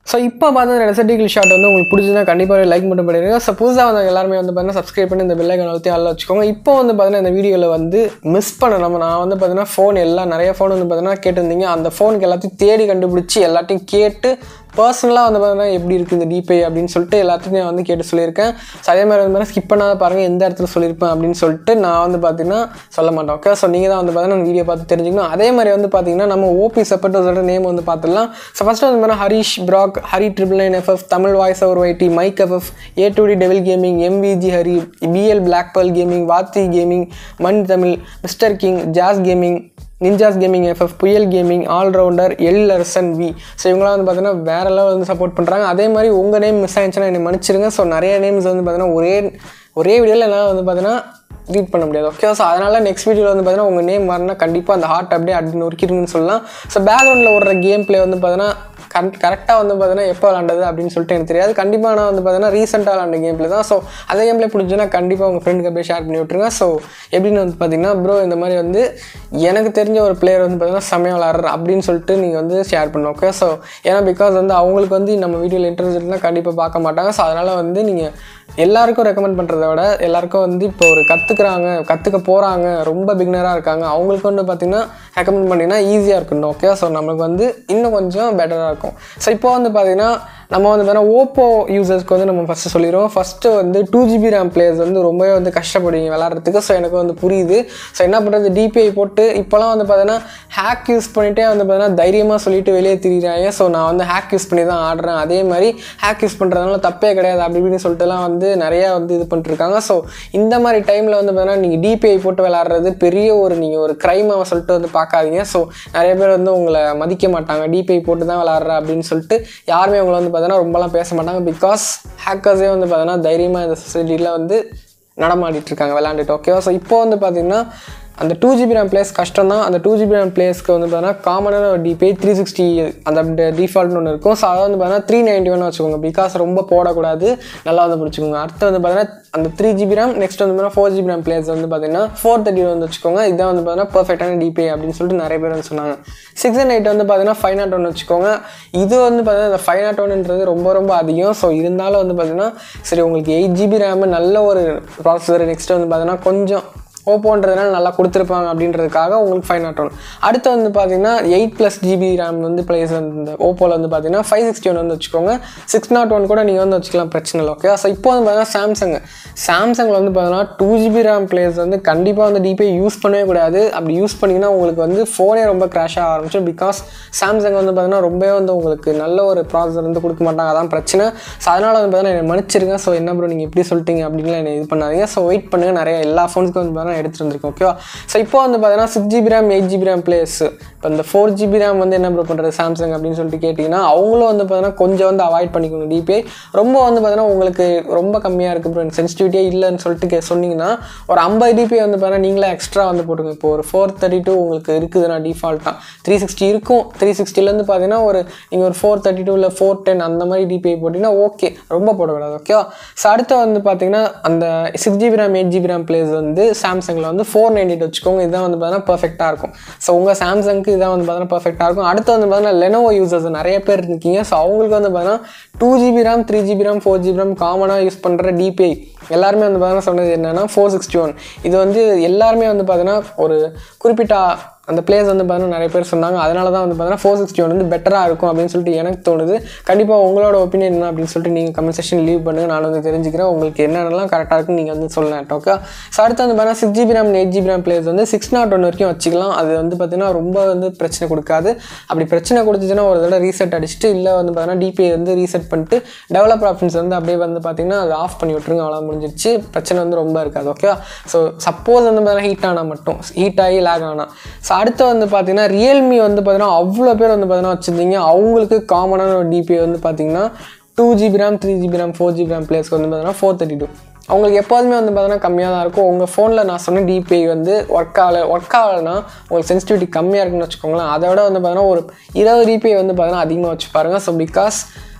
So இப்போ பார்த்தா ரெசடிக்கல் shot வந்து உங்களுக்கு பிடிச்சதுன்னா கண்டிப்பாக லைக் மட்டும் பண்ணிடுங்க. ஸோ புதுசாக வந்து எல்லாருமே வந்து பார்த்தீங்கன்னா சப்ஸ்கிரைப் பண்ணி இந்த பெல் ஐக்கான் அழுத்தி ஆல்ல வச்சுக்கோங்க. இப்போ வந்து பார்த்தீங்கன்னா இந்த வீடியோவில் வந்து மிஸ் பண்ண நான் வந்து பார்த்தீங்கன்னா ஃபோன் நிறைய ஃபோன் வந்து பார்த்தீங்கன்னா கேட்டிருந்தீங்க. அந்த ஃபோனுக்கு எல்லாத்தையும் தேடி கண்டுபிடிச்சி எல்லாத்தையும் கேட்டு பர்சனலாக வந்து பார்த்தீங்கன்னா எப்படி இருக்குது இந்த டிபே அப்படின்னு சொல்லிட்டு எல்லாத்தையும் நான் வந்து கேட்டு சொல்லியிருக்கேன். ஸோ அதே மாதிரி வந்து ஸ்கிப் பண்ணாத பாருங்கள் எந்த இடத்துல சொல்லியிருப்பேன் அப்படின்னு சொல்லிட்டு நான் வந்து பார்த்தீங்கன்னா சொல்ல மாட்டேன். ஓகே, ஸோ நீங்கள் தான் வந்து பார்த்தீங்கன்னா வீடியோ பார்த்து தெரிஞ்சுக்கணும். அதே மாதிரி வந்து பார்த்தீங்கன்னா நம்ம ஓபி சப்போர்ட் சொல்கிற நேம் வந்து பார்த்துடலாம். ஸோ ஃபஸ்ட்டு வந்து பார்த்தீங்கன்னா Harish Prag, Hari 999FF, Tamil voice over YT, mike FF, A2D devil gaming, MVG Hari, BL black pearl gaming, Vaathi gaming, Mann Tamil, mister king, jazz gaming, ninjas gaming FF, Puyal gaming, allrounder, எல்அர்சன் வி. ஸோ இவங்களாம் வந்து பார்த்தீங்கன்னா வேறு லெவல் வந்து சப்போர்ட் பண்ணுறாங்க. அதே மாதிரி உங்கள் நேம் மிஸ் ஆகிடுச்சுன்னா என்னை மன்னிச்சிருங்க. ஸோ நிறைய நேம்ஸ் வந்து பார்த்தீங்கன்னா ஒரே வீடியோவில் என்னால் வந்து பார்த்தீங்கன்னா ரீட் பண்ண முடியாது. ஓகே, ஸோ அதனால் நெக்ஸ்ட் வீடியோவில் வந்து பார்த்தீங்கன்னா உங்கள் நேம் வரணும்னா கண்டிப்பாக அந்த ஹார்ட் அப்படியே அப்படி நொறுக்கிடுங்கன்னு சொல்லலாம். ஸோ பேக்ரவுண்டில் ஓடுற கேம் பிளே வந்து பார்த்தீங்கன்னா கரெக்டாக வந்து பார்த்தீங்கன்னா எப்போ விளாண்டது அப்படின்னு சொல்லிட்டு எனக்கு தெரியாது. கண்டிப்பாக நான் வந்து பார்த்தீங்கன்னா ரீசெண்டாக விளாண்ட கேம் பிளே தான். ஸோ அதே கேம் பிளே பிடிச்சுன்னா கண்டிப்பாக உங்கள் ஃப்ரெண்டுக்கு அப்படியே ஷேர் பண்ணி விட்ருங்க. ஸோ எப்படின்னு வந்து பார்த்தீங்கன்னா ப்ரோ இந்த மாதிரி வந்து எனக்கு தெரிஞ்ச ஒரு பிளேயர் வந்து பார்த்தீங்கன்னா செம்மையாக விளாட்றாரு அப்படின்னு சொல்லிட்டு நீங்கள் வந்து ஷேர் பண்ணணும். ஓகே, ஸோ ஏன்னா பிகாஸ் வந்து அவங்களுக்கு வந்து நம்ம வீடியோவில் இன்ட்ரெஸ்ட் இருந்தால் கண்டிப்பாக பார்க்க மாட்டாங்க. ஸோ அதனால் வந்து நீங்கள் எல்லாருக்கும் ரெக்கமெண்ட் பண்ணுறத விட எல்லாருக்கும் வந்து இப்போ ஒரு கற்றுக்க போகிறாங்க, ரொம்ப பிகினராக இருக்காங்க, அவங்களுக்கு வந்து பார்த்திங்கன்னா ரெக்கமெண்ட் பண்ணிங்கன்னா ஈஸியாக இருக்கணும். ஓகே, ஸோ நம்மளுக்கு வந்து இன்னும் கொஞ்சம் பெட்டராக இருக்கும். ஸோ இப்போ வந்து பார்த்திங்கன்னா நம்ம வந்து பார்த்தீங்கன்னா ஓப்போ யூசர்ஸ்க்கு வந்து நம்ம ஃபஸ்ட்டு சொல்லிடுவோம். ஃபஸ்ட்டு வந்து 2GB RAM பிளேயர்ஸ் வந்து ரொம்பவே வந்து கஷ்டப்படுவீங்க விளாட்றதுக்கு. ஸோ எனக்கு வந்து புரியுது. ஸோ என்ன பண்ணுறது, டிபிஐ போட்டு இப்போலாம் வந்து பார்த்தீங்கன்னா ஹேக் யூஸ் பண்ணிகிட்டே வந்து பார்த்தீங்கன்னா தைரியமாக சொல்லிட்டு வெளியே திரிகிறாங்க. ஸோ நான் வந்து ஹேக் யூஸ் பண்ணி தான் ஆடுறேன், அதே மாதிரி ஹேக் யூஸ் பண்ணுறதுனால தப்பே கிடையாது அப்படி இப்படின்னு சொல்லிட்டுலாம் வந்து நிறையா வந்து இது பண்ணிட்டுருக்காங்க. ஸோ இந்த மாதிரி டைமில் வந்து பார்த்தீங்கன்னா நீங்கள் டிபிஐ போட்டு விளாட்றது பெரிய நீங்கள் ஒரு க்ரைமாக சொல்லிட்டு வந்து பார்க்காதீங்க. ஸோ நிறைய பேர் வந்து உங்களை மதிக்க மாட்டாங்க, டிபிஐ போட்டு தான் விளாட்ற அப்படின்னு சொல்லிட்டு யாருமே உங்களை வந்து ரொம்பலாம் பேச மாட்டாங்க. பிகாஸ் ஹேக்கர்ஸே வந்து பார்த்தீங்கன்னா தைரியமாக இந்த சொசைட்டியில் வந்து நடமாடிட்டு இருக்காங்க விளாண்டுட்டு. ஓகேவா, ஸோ இப்போ வந்து பார்த்தீங்கன்னா அந்த 2GB RAM பிளேஸ் கஷ்டம் தான். அந்த 2GB RAM பிளேஸ்க்கு வந்து பார்த்தீங்கன்னா காமனான ஒரு டிபிஐ 360 அந்த டிஃபால்ட்னு ஒன்று இருக்கும். ஸோ அதை வந்து பார்த்தீங்கன்னா 391 வச்சுக்கோங்க. பிகாஸ் ரொம்ப போடக்கூடாது, நல்லா வந்து பிடிச்சிக்கோங்க. அடுத்து வந்து பார்த்தீங்கன்னா அந்த 3GB RAM, நெக்ஸ்ட் வந்து பார்த்தீங்கன்னா 4GB RAM பிளேஸ் வந்து பார்த்தீங்கன்னா 430 வந்து வச்சுக்கோங்க. இதான் வந்து பார்த்தீங்கன்னா பர்ஃபெக்டான டிபிஐ அப்படின்னு சொல்லிட்டு நிறைய பேர் வந்து சொன்னாங்க. 6 and 8 வந்து பார்த்தீங்கன்னா 501 வச்சுக்கோங்க. இது வந்து பார்த்தீங்கன்னா இந்த 501ன்றது ரொம்ப அதிகம். ஸோ இருந்தாலும் வந்து பார்த்தீங்கன்னா சரி உங்களுக்கு 8GB RAM நல்ல ஒரு ப்ராசஸர், நெக்ஸ்ட் வந்து பார்த்தீங்கன்னா கொஞ்சம் ஓப்போன்றதுனால நல்லா கொடுத்துருப்பாங்க அப்படின்றதுக்காக உங்களுக்கு 501. அடுத்து வந்து பார்த்தீங்கன்னா 8+ GB RAM வந்து பிளேஸ் வந்து ஓப்போவில் வந்து பார்த்தீங்கன்னா 561 வந்து வச்சுக்கோங்க. 601 கூட நீங்கள் வந்து வச்சுக்கலாம், பிரச்சனை இல்லை. ஓகே, ஸோ இப்போ வந்து பார்த்தீங்கன்னா சாம்சங்கில் வந்து பார்த்தீங்கன்னா 2GB RAM பிளேஸ் வந்து கண்டிப்பாக வந்து டிபிஐ யூஸ் பண்ணவே கூடாது. அப்படி யூஸ் பண்ணிங்கன்னா உங்களுக்கு வந்து ஃபோனே ரொம்ப க்ராஷ் ஆக ஆரம்பிச்சிடும். பிகாஸ் சாம்சங் வந்து பார்த்தீங்கன்னா ரொம்பவே வந்து உங்களுக்கு நல்ல ஒரு ப்ராசஸர் வந்து கொடுக்க மாட்டாங்க, அதான் பிரச்சனை. ஸோ அதனால் வந்து பார்த்தீங்கன்னா என்னை மன்னிச்சிருங்க. ஸோ என்ன ப்ரோ நீங்கள் இப்படி சொல்லிட்டீங்க அப்படின்லாம் என்னை இது பண்ணாதீங்க. ஸோ வெயிட் பண்ணுங்கள், நிறைய எல்லா ஃபோன்ஸ்க்கும் வந்து பார்த்தீங்கன்னா எடுத்துகிட்டு வந்திருக்கோம். ஓகேவா, ஸோ இப்போ வந்து பார்த்தீங்கன்னா 6GB RAM 8GB RAM place. இப்போ இந்த 4GB RAM வந்து என்ன ப்ரோ பண்ணுறது சாம்சங் அப்படின்னு சொல்லிட்டு கேட்டிங்கன்னா அவங்களும் வந்து பார்த்தீங்கன்னா கொஞ்சம் வந்து அவாய்ட் பண்ணிக்கோங்க டிபிஐ. ரொம்ப வந்து பார்த்தீங்கன்னா உங்களுக்கு ரொம்ப கம்மியாக இருக்குது ப்ரோ, சென்சிட்டிவிட்டியே இல்லைன்னு சொல்லிட்டு சொன்னீங்கன்னா ஒரு 50 டிபிஐ வந்து பார்த்தீங்கன்னா நீங்களே எக்ஸ்ட்ரா வந்து போட்டுங்க. இப்போ ஒரு 432 உங்களுக்கு இருக்குதுன்னா டிஃபால்ட்டாக 360 இருக்கும். 360லேருந்து பார்த்தீங்கன்னா நீங்கள் ஒரு 432 இல்லை 410 அந்த மாதிரி டிபிஐ போட்டிங்கன்னா ஓகே, ரொம்ப போடக்கூடாது. ஓகேவா, ஸோ அடுத்து வந்து பார்த்தீங்கன்னா அந்த 6GB RAM 8GB RAM place வந்து சாம்சங்கில் வந்து 498 வச்சுக்கோங்க. இதுதான் வந்து பார்த்தீங்கன்னா பர்ஃபெக்டாக இருக்கும். ஸோ உங்கள் சாம்சங்க்கு இதான் வந்து பார்த்தீங்கன்னா பர்ஃபெக்டாக இருக்கும். அடுத்து வந்து பார்த்தீங்கன்னா லெனோவோ யூசர்ஸ் நிறைய பேர் இருக்கீங்க. ஸோ அவங்களுக்கு வந்து பார்த்தீங்கன்னா 2GB RAM 3GB RAM 4GB RAM காமனாக யூஸ் பண்ணுற டிபிஐ எல்லாருமே வந்து பார்த்தீங்கன்னா சொன்னது என்னென்னா 461. இது வந்து எல்லாருமே வந்து பார்த்தீங்கன்னா ஒரு குறிப்பிட்ட அந்த பிளேஸ் வந்து பார்த்தீங்கன்னா நிறைய பேர் சொன்னாங்க. அதனால தான் வந்து பார்த்தீங்கன்னா 461 வந்து பெட்டராக இருக்கும் அப்படின்னு சொல்லிட்டு எனக்கு தோணுது. கண்டிப்பாக உங்களோட ஒப்பீனியன் என்ன அப்படின்னு சொல்லிட்டு நீங்கள் கமெண்ட் செக்ஷன் லீவ் பண்ணுங்கள், நான் வந்து தெரிஞ்சுக்கிறேன் உங்களுக்கு என்னென்னலாம் கரெக்டாக இருக்குன்னு நீங்கள் வந்து சொல்லலாம். ஓகே, ஸோ அடுத்து வந்து பார்த்தீங்கன்னா 6GB RAM 8GB RAM place வந்து 601 வரைக்கும் வச்சுக்கலாம். அது வந்து பார்த்தீங்கன்னா ரொம்ப வந்து பிரச்சனை கொடுக்காது. அப்படி பிரச்சனை கொடுத்துச்சுன்னா ஒரு தடவை ரீசெட் அடிச்சுட்டு இல்லை வந்து பார்த்தீங்கன்னா டிபிஐ வந்து ரீசெட் பண்ணிட்டு டெவலப்பர் ஆப்ஷன்ஸ் வந்து அப்படியே வந்து பார்த்தீங்கன்னா அது ஆஃப் பண்ணி விட்டுருங்க, அவ்வளோ முடிஞ்சிடுச்சு, பிரச்சனை வந்து ரொம்ப இருக்காது. ஓகே, ஸோ சப்போஸ் வந்து பார்த்தீங்கன்னா ஹீட் ஆனால் மட்டும் ஹீட் ஆகி லேக் ஆனால். ஸோ அடுத்து வந்து பார்த்தீங்கன்னா ரியல்மி வந்து பார்த்தீங்கன்னா அவ்வளோ பேர் வந்து பார்த்தீங்கன்னா வச்சுருந்தீங்க. அவங்களுக்கு காமனான ஒரு டிபிஐ வந்து பார்த்தீங்கன்னா 2GB RAM 3GB RAM 4GB RAM பிளேஸ்க்கு வந்து பார்த்தீங்கன்னா 432. அவங்களுக்கு எப்போதுமே வந்து பார்த்தீங்கன்னா கம்மியாக தான் இருக்கும். உங்கள் ஃபோனில் நான் சொன்ன டிபிஐ வந்து ஒர்க் ஆகலைன்னா உங்களுக்கு சென்சிட்டிவிட்டி கம்மியாக இருக்குன்னு வச்சுக்கோங்களேன். அதை விட வந்து பார்த்தீங்கன்னா ஒரு 20 டிபிஐ வந்து பார்த்தீங்கன்னா அதிகமாக வச்சு பாருங்கள். ஸோ பிகாஸ்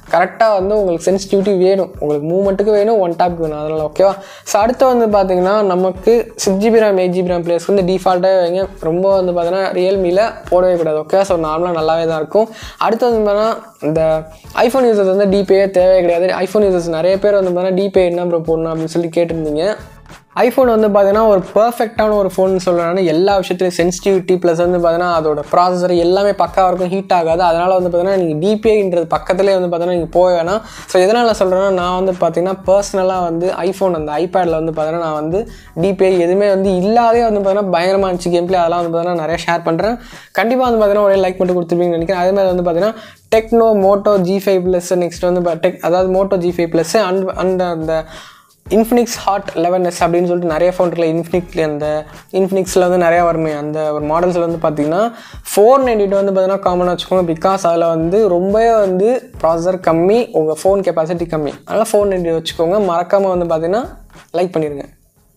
கரெக்டாக வந்து உங்களுக்கு சென்சிட்டிவிட்டி வேணும், உங்களுக்கு மூவ்மெண்ட்டுக்கு வேணும், ஒன் டாப்க்கு வேணும், அதனால் ஓகேவா. ஸோ அடுத்து வந்து பார்த்தீங்கன்னா நமக்கு 6GB RAM 8GB RAM பிளேஸ்க்கு வந்து டிஃபால்ட்டாக வைங்க. ரொம்ப வந்து பார்த்தீங்கன்னா ரியல்மியில் போடவே கூடாது ஓகே. ஸோ நார்மலாக நல்லாவே தான் இருக்கும். அடுத்து வந்து பார்த்தீங்கன்னா இந்த ஐஃபோன் யூசர்ஸ் வந்து டிபே தேவையே கிடையாது. ஐஃபோன் யூசர்ஸ் நிறைய பேர் வந்து பார்த்தீங்கன்னா டிபே என்ன ப்ரோ போடணும் அப்படின்னு சொல்லி கேட்டிருந்தீங்க. ஐஃபோன் வந்து பார்த்தீங்கன்னா ஒரு பர்ஃபெக்டான ஒரு ஃபோன் சொல்லணும்னா எல்லா விஷயத்துலையும் சென்சிட்டிவிட்டி ப்ளஸ் வந்து பார்த்தீங்கன்னா அதோட ப்ராசஸர் எல்லாமே பக்காவாக இருக்கும், ஹீட் ஆகாது. அதனால் வந்து பார்த்தீங்கன்னா நீங்கள் டிபிஐன்றது பக்கத்துலேயே வந்து பார்த்தீங்கன்னா நீங்கள் போக வேணாம். ஸோ எதனால் நான் சொல்கிறேன்னா நான் வந்து பார்த்தீங்கன்னா பர்சனலாக வந்து ஐஃபோன் அந்த ஐபேடில் வந்து பார்த்தீங்கன்னா நான் வந்து டிபிஐ எதுவுமே வந்து இல்லாதே வந்து பார்த்தீங்கன்னா பயங்கரமாக இருந்துச்சு கேம் பிளே. அதெல்லாம் வந்து பார்த்தீங்கன்னா நிறைய ஷேர் பண்ணுறேன். கண்டிப்பாக வந்து பார்த்தீங்கன்னா ஒரே லைக் மட்டும் கொடுத்துருப்பீங்கன்னு நினைக்கிறேன். அதேமாதிரி வந்து பார்த்தீங்கன்னா டெக்னோ மோட்டோ G5+ நெக்ஸ்ட் வந்து அதாவது மோட்டோ G5+ அண்ட் அந்த இன்ஃபினிக்ஸ் ஹாட் 11s அப்படின்னு சொல்லிட்டு நிறைய ஃபோன் இருக்குல்ல. அந்த இன்ஃபினிக்ஸில் வந்து நிறையா வருமே அந்த ஒரு மாடல்ஸில் வந்து பார்த்தீங்கன்னா 492 வந்து பார்த்தீங்கன்னா காமனாக வச்சுக்கோங்க. பிகாஸ் அதில் வந்து ரொம்பவே வந்து ப்ராசஸர் கம்மி, உங்கள் ஃபோன் கெப்பாசிட்டி கம்மி, அதனால் 492 வச்சுக்கோங்க. மறக்காமல் வந்து பார்த்தீங்கன்னா லைக் பண்ணிடுங்க.